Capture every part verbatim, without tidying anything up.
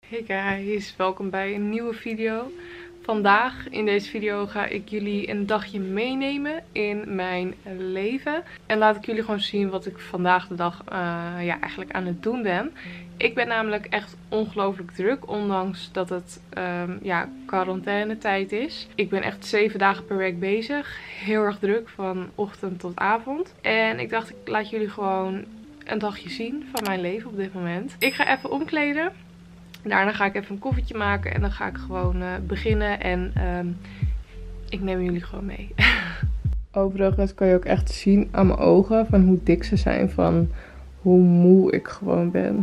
Hey guys, welkom bij een nieuwe video. Vandaag in deze video ga ik jullie een dagje meenemen in mijn leven. En laat ik jullie gewoon zien wat ik vandaag de dag uh, ja, eigenlijk aan het doen ben. Ik ben namelijk echt ongelooflijk druk, ondanks dat het um, ja, quarantainetijd is. Ik ben echt zeven dagen per week bezig. Heel erg druk, van ochtend tot avond. En ik dacht, ik laat jullie gewoon een dagje zien van mijn leven op dit moment. Ik ga even omkleden. Daarna ga ik even een koffietje maken en dan ga ik gewoon uh, beginnen en um, ik neem jullie gewoon mee. Overigens kan je ook echt zien aan mijn ogen van hoe dik ze zijn, van hoe moe ik gewoon ben.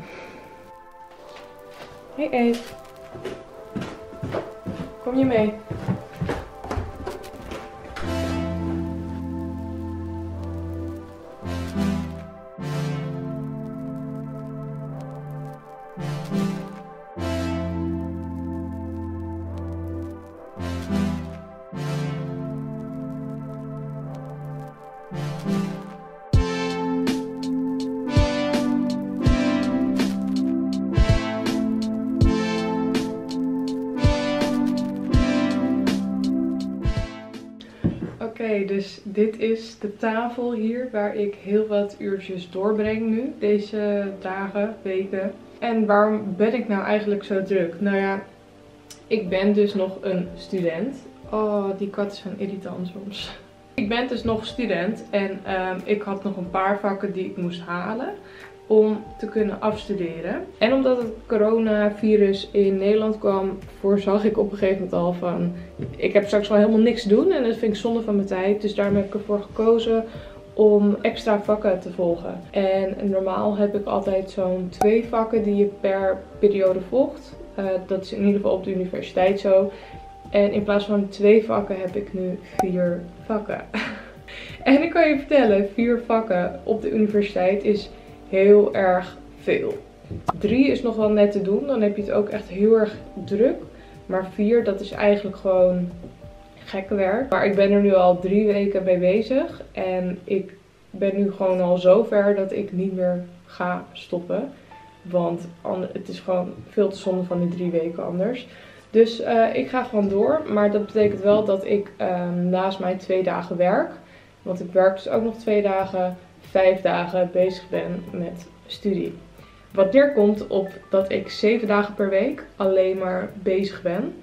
Hey Eve, kom je mee? Oké, okay, dus dit is de tafel hier waar ik heel wat uurtjes doorbreng nu, deze dagen, weken. En waarom ben ik nou eigenlijk zo druk? Nou ja, ik ben dus nog een student. Oh, die kat is van irritant soms. Ik ben dus nog student en um, ik had nog een paar vakken die ik moest halen om te kunnen afstuderen. En omdat het coronavirus in Nederland kwam, voorzag ik op een gegeven moment al van, ik heb straks wel helemaal niks te doen en dat vind ik zonde van mijn tijd. Dus daarom heb ik ervoor gekozen om extra vakken te volgen. En normaal heb ik altijd zo'n twee vakken die je per periode volgt. Uh, dat is in ieder geval op de universiteit zo. En in plaats van twee vakken heb ik nu vier vakken. En ik kan je vertellen, vier vakken op de universiteit is heel erg veel. Drie is nog wel net te doen, dan heb je het ook echt heel erg druk. Maar vier, dat is eigenlijk gewoon gekke werk. Maar ik ben er nu al drie weken mee bezig. En ik ben nu gewoon al zo ver dat ik niet meer ga stoppen. Want het is gewoon veel te zonde van die drie weken anders. Dus uh, ik ga gewoon door. Maar dat betekent wel dat ik uh, naast mijn twee dagen werk. Want ik werk dus ook nog twee dagen, vijf dagen bezig ben met studie. Wat neerkomt op dat ik zeven dagen per week alleen maar bezig ben.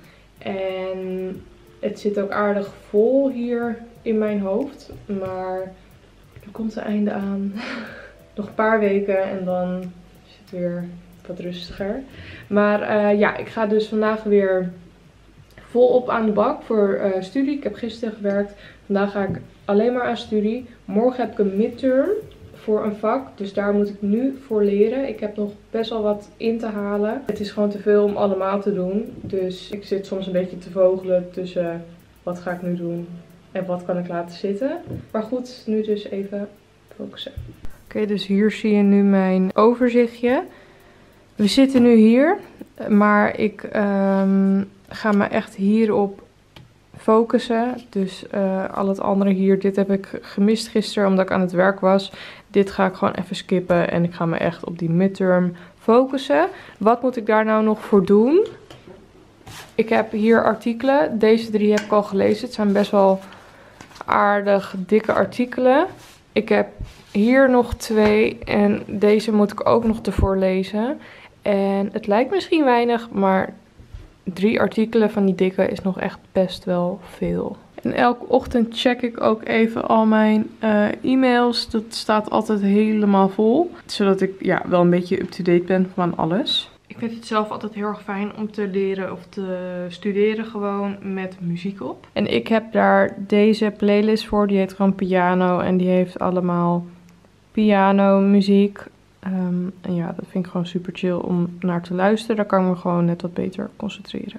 En het zit ook aardig vol hier in mijn hoofd. Maar er komt een einde aan. Nog een paar weken en dan is het weer wat rustiger. Maar uh, ja, ik ga dus vandaag weer volop aan de bak voor uh, studie. Ik heb gisteren gewerkt. Vandaag ga ik alleen maar aan studie. Morgen heb ik een midterm voor een vak. Dus daar moet ik nu voor leren. Ik heb nog best wel wat in te halen. Het is gewoon te veel om allemaal te doen. Dus ik zit soms een beetje te vogelen tussen wat ga ik nu doen en wat kan ik laten zitten. Maar goed, nu dus even focussen. Oké, okay, dus hier zie je nu mijn overzichtje. We zitten nu hier, maar ik um, ga me echt hierop focussen. Dus uh, al het andere hier, dit heb ik gemist gisteren omdat ik aan het werk was. Dit ga ik gewoon even skippen en ik ga me echt op die midterm focussen. Wat moet ik daar nou nog voor doen? Ik heb hier artikelen. Deze drie heb ik al gelezen. Het zijn best wel aardig dikke artikelen. Ik heb hier nog twee en deze moet ik ook nog ervoor lezen. En het lijkt misschien weinig, maar drie artikelen van die dikke is nog echt best wel veel. En elke ochtend check ik ook even al mijn uh, e-mails. Dat staat altijd helemaal vol. Zodat ik ja, wel een beetje up-to-date ben van alles. Ik vind het zelf altijd heel erg fijn om te leren of te studeren gewoon met muziek op. En ik heb daar deze playlist voor. Die heet gewoon Piano. En die heeft allemaal piano muziek. Um, en ja, dat vind ik gewoon super chill om naar te luisteren. Daar kan ik me gewoon net wat beter concentreren.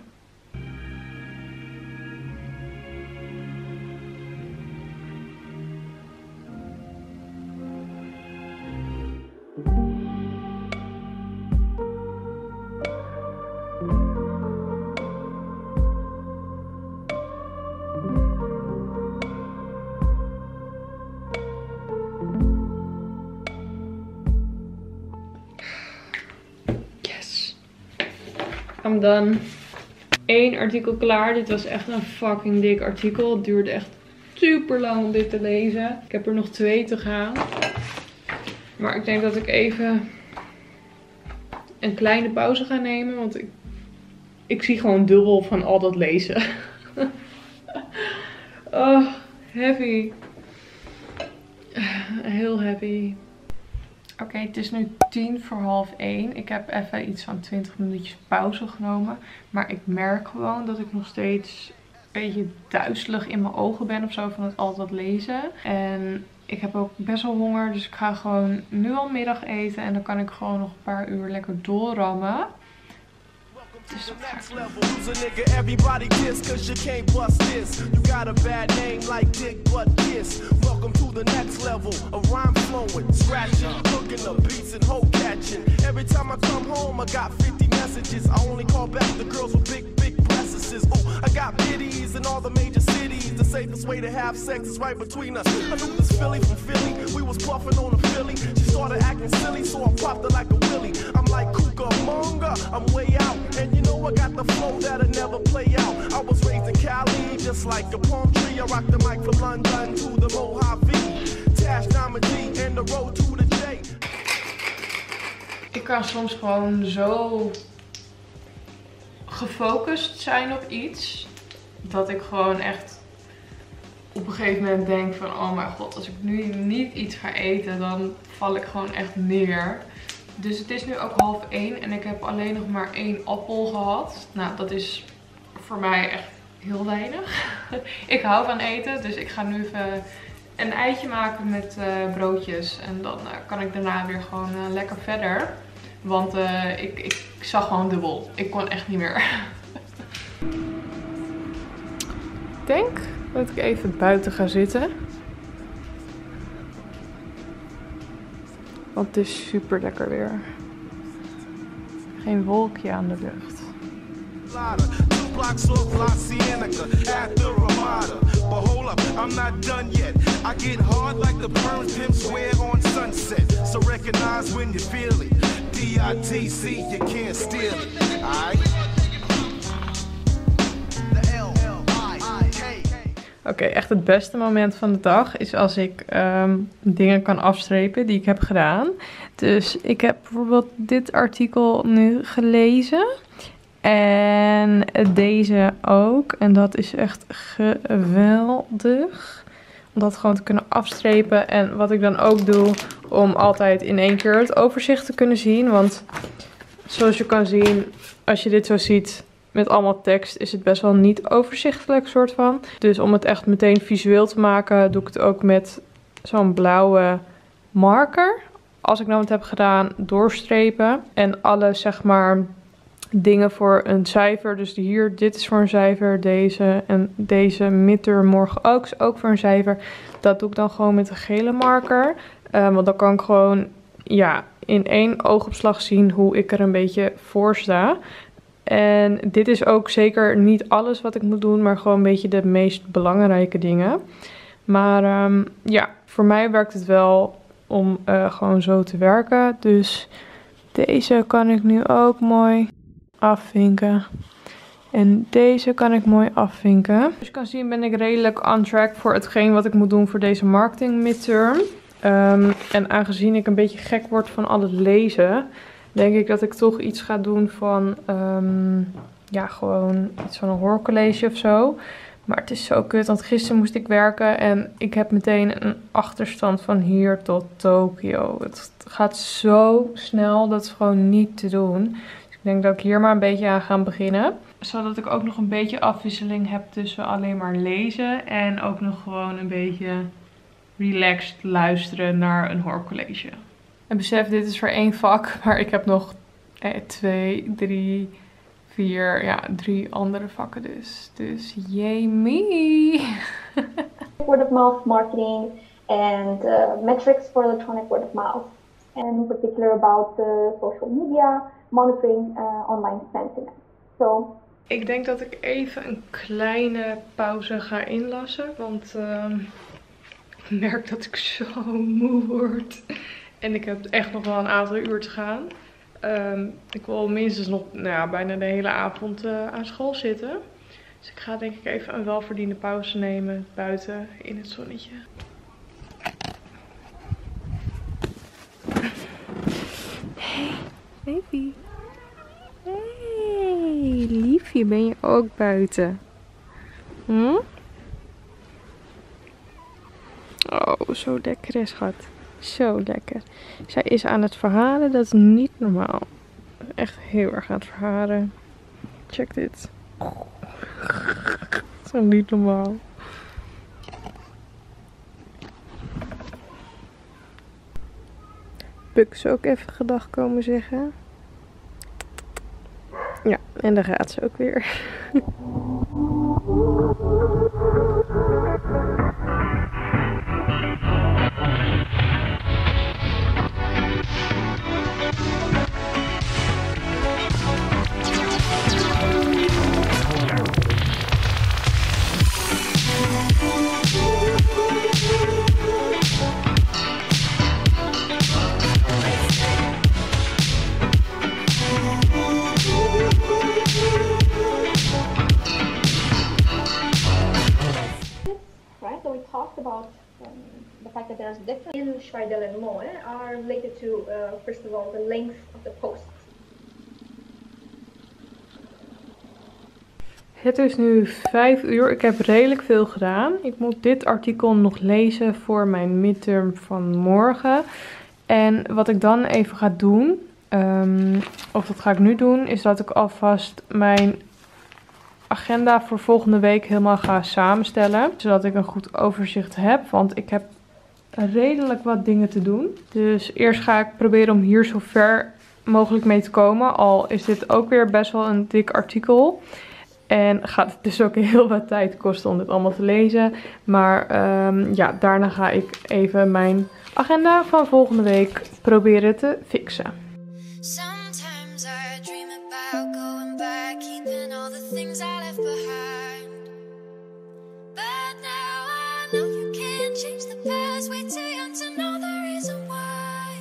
I'm done. Eén artikel klaar. Dit was echt een fucking dik artikel. Het duurde echt super lang om dit te lezen. Ik heb er nog twee te gaan. Maar ik denk dat ik even een kleine pauze ga nemen. Want ik, ik zie gewoon dubbel van al dat lezen. Oh, heavy. Heel heavy. Oké, okay, het is nu tien voor half één. Ik heb even iets van twintig minuutjes pauze genomen. Maar ik merk gewoon dat ik nog steeds een beetje duizelig in mijn ogen ben of zo van het altijd lezen. En ik heb ook best wel honger, dus ik ga gewoon nu al middag eten. En dan kan ik gewoon nog een paar uur lekker doorrammen. Dus dat ga I got biddies in all the major cities. The safest way to have sex is right between us. I knew this Philly from Philly. We was puffing on a Philly. She started acting silly, so I popped her like a willy. I'm like Cucamonga, I'm way out. And you know I got the flow that'll never play out. I was raised in Cali, just like a palm tree. I rock the mic from London to the Mojave. Tash, Diamond G, and the road to the J. Ik kan soms gewoon zo gefocust zijn op iets, dat ik gewoon echt op een gegeven moment denk van oh mijn god, als ik nu niet iets ga eten, dan val ik gewoon echt neer. Dus het is nu ook half één en ik heb alleen nog maar één appel gehad. Nou, dat is voor mij echt heel weinig. Ik hou van eten, dus ik ga nu even een eitje maken met uh, broodjes en dan uh, kan ik daarna weer gewoon uh, lekker verder. Want uh, ik, ik zag gewoon dubbel. Ik kon echt niet meer. Ik denk dat ik even buiten ga zitten. Want het is super lekker weer. Geen wolkje aan de lucht. Blocks off La Cienega after Ramada. But hold up, I'm not done yet. I get hard like the burn pimps wear on Sunset. So recognize when you feel it. D I T C, you can't steal it. Aight? Oké, okay, echt het beste moment van de dag is als ik um, dingen kan afstrepen die ik heb gedaan. Dus ik heb bijvoorbeeld dit artikel nu gelezen. En deze ook. En dat is echt geweldig. Om dat gewoon te kunnen afstrepen. En wat ik dan ook doe, om altijd in één keer het overzicht te kunnen zien. Want zoals je kan zien, als je dit zo ziet met allemaal tekst, is het best wel niet overzichtelijk soort van. Dus om het echt meteen visueel te maken, doe ik het ook met zo'n blauwe marker. Als ik nou wat heb gedaan, doorstrepen. En alle, zeg maar, dingen voor een cijfer. Dus hier, dit is voor een cijfer. Deze en deze midterm morgen ook is ook voor een cijfer. Dat doe ik dan gewoon met een gele marker. Uh, want dan kan ik gewoon, ja, in één oogopslag zien hoe ik er een beetje voor sta. En dit is ook zeker niet alles wat ik moet doen, maar gewoon een beetje de meest belangrijke dingen. Maar um, ja, voor mij werkt het wel om uh, gewoon zo te werken. Dus deze kan ik nu ook mooi afvinken. En deze kan ik mooi afvinken. Dus je kan zien, ben ik redelijk on track voor hetgeen wat ik moet doen voor deze marketing midterm. Um, en aangezien ik een beetje gek word van al het lezen, denk ik dat ik toch iets ga doen van, um, ja, gewoon iets van een hoorcollege of zo. Maar het is zo kut, want gisteren moest ik werken en ik heb meteen een achterstand van hier tot Tokio. Het gaat zo snel, dat is gewoon niet te doen. Dus ik denk dat ik hier maar een beetje aan ga beginnen. Zodat ik ook nog een beetje afwisseling heb tussen alleen maar lezen en ook nog gewoon een beetje relaxed luisteren naar een hoorcollege. En besef, dit is voor één vak, maar ik heb nog eh, twee, drie, vier, ja, drie andere vakken dus. Dus yay me! Word of mouth marketing and uh, metrics for electronic word of mouth. And in particular about the social media monitoring uh, online sentiment. So, ik denk dat ik even een kleine pauze ga inlassen, want uh, ik merk dat ik zo moe word. En ik heb echt nog wel een aantal uur te gaan. Um, ik wil minstens nog nou ja, bijna de hele avond uh, aan school zitten. Dus ik ga denk ik even een welverdiende pauze nemen buiten in het zonnetje. Hey, baby. Hey, liefje, ben je ook buiten? Hm? Oh, zo lekker is schat. Zo lekker. Zij is aan het verhalen, dat is niet normaal. Echt heel erg aan het verhalen. Check dit. Zo niet normaal. Puk is ook even gedag komen zeggen. Ja, en daar gaat ze ook weer. in Schweidel and Moe are related to, uh, first of all, the length of the posts. Het is nu vijf uur. Ik heb redelijk veel gedaan. Ik moet dit artikel nog lezen voor mijn midterm van morgen. En wat ik dan even ga doen, um, of dat ga ik nu doen, is dat ik alvast mijn agenda voor volgende week helemaal ga samenstellen. Zodat ik een goed overzicht heb, want ik heb redelijk wat dingen te doen. Dus eerst ga ik proberen om hier zo ver mogelijk mee te komen. Al is dit ook weer best wel een dik artikel. En gaat het dus ook heel wat tijd kosten om dit allemaal te lezen. Maar um, ja, daarna ga ik even mijn agenda van volgende week proberen te fixen. Sometimes I dream about going back, keeping all the things I left behind. But now I know you can't change the past. Way too young to know the reason why.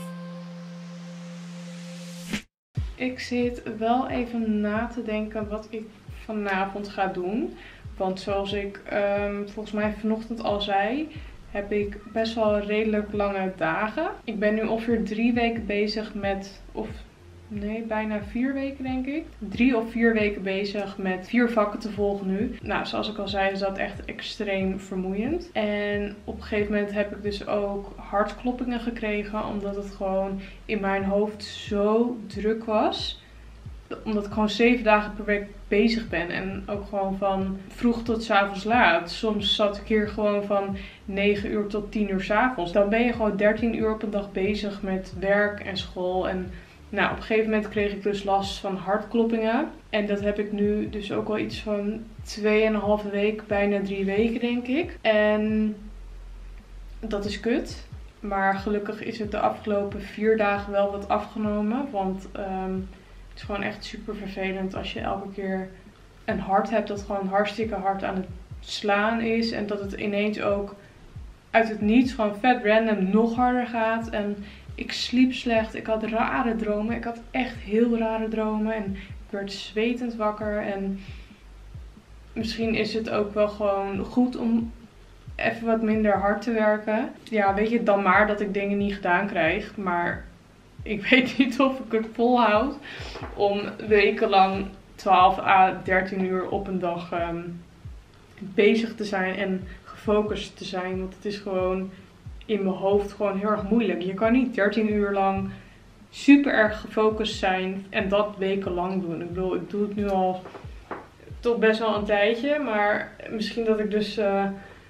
Ik zit wel even na te denken wat ik vanavond ga doen. Want zoals ik um, volgens mij vanochtend al zei, heb ik best wel redelijk lange dagen. Ik ben nu ongeveer drie weken bezig met, of nee, bijna vier weken denk ik. Drie of vier weken bezig met vier vakken te volgen nu. Nou, zoals ik al zei, is dat echt extreem vermoeiend. En op een gegeven moment heb ik dus ook hartkloppingen gekregen, omdat het gewoon in mijn hoofd zo druk was. Omdat ik gewoon zeven dagen per week bezig ben. En ook gewoon van vroeg tot 's avonds laat. Soms zat ik hier gewoon van negen uur tot tien uur 's avonds. Dan ben je gewoon dertien uur op een dag bezig met werk en school. En nou, op een gegeven moment kreeg ik dus last van hartkloppingen. En dat heb ik nu dus ook al iets van twee en een halve week, bijna drie weken denk ik. En dat is kut. Maar gelukkig is het de afgelopen vier dagen wel wat afgenomen. Want Um, het is gewoon echt super vervelend als je elke keer een hart hebt dat gewoon hartstikke hard aan het slaan is. En dat het ineens ook uit het niets gewoon vet random nog harder gaat. En ik sliep slecht. Ik had rare dromen. Ik had echt heel rare dromen. En ik werd zwetend wakker. En misschien is het ook wel gewoon goed om even wat minder hard te werken. Ja, weet je, dan maar dat ik dingen niet gedaan krijg. Maar ik weet niet of ik het volhoud om wekenlang twaalf à dertien uur op een dag um, bezig te zijn en gefocust te zijn. Want het is gewoon in mijn hoofd gewoon heel erg moeilijk. Je kan niet dertien uur lang super erg gefocust zijn en dat wekenlang doen. Ik bedoel, ik doe het nu al toch best wel een tijdje. Maar misschien dat ik dus uh,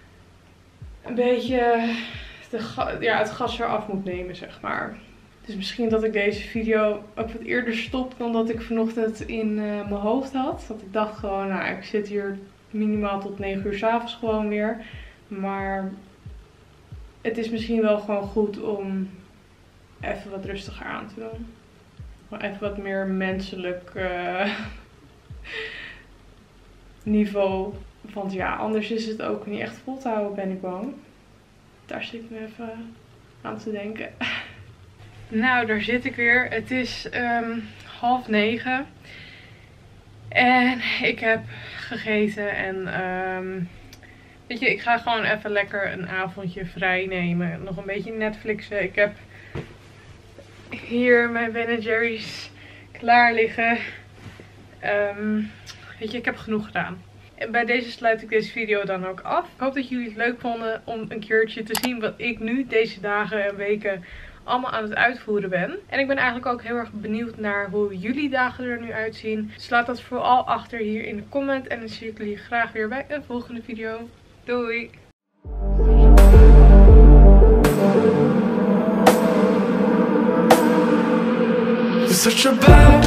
een beetje de, ja, het gas eraf moet nemen, zeg maar. Dus misschien dat ik deze video ook wat eerder stop dan dat ik vanochtend in uh, mijn hoofd had. Dat ik dacht gewoon, nou, ik zit hier minimaal tot negen uur 's avonds gewoon weer. Maar het is misschien wel gewoon goed om even wat rustiger aan te doen. Gewoon even wat meer menselijk uh, niveau. Want ja, anders is het ook niet echt vol te houden, ben ik bang. Daar zit ik me even aan te denken. Nou, daar zit ik weer. Het is um, half negen. En ik heb gegeten en um, weet je, ik ga gewoon even lekker een avondje vrij nemen. Nog een beetje Netflixen. Ik heb hier mijn Ben en Jerry's klaar liggen. Um, weet je, ik heb genoeg gedaan. En bij deze sluit ik deze video dan ook af. Ik hoop dat jullie het leuk vonden om een keertje te zien wat ik nu deze dagen en weken allemaal aan het uitvoeren ben. En ik ben eigenlijk ook heel erg benieuwd naar hoe jullie dagen er nu uitzien. Dus laat dat vooral achter hier in de comment. En dan zie ik jullie graag weer bij een volgende video. Doei! Such a bad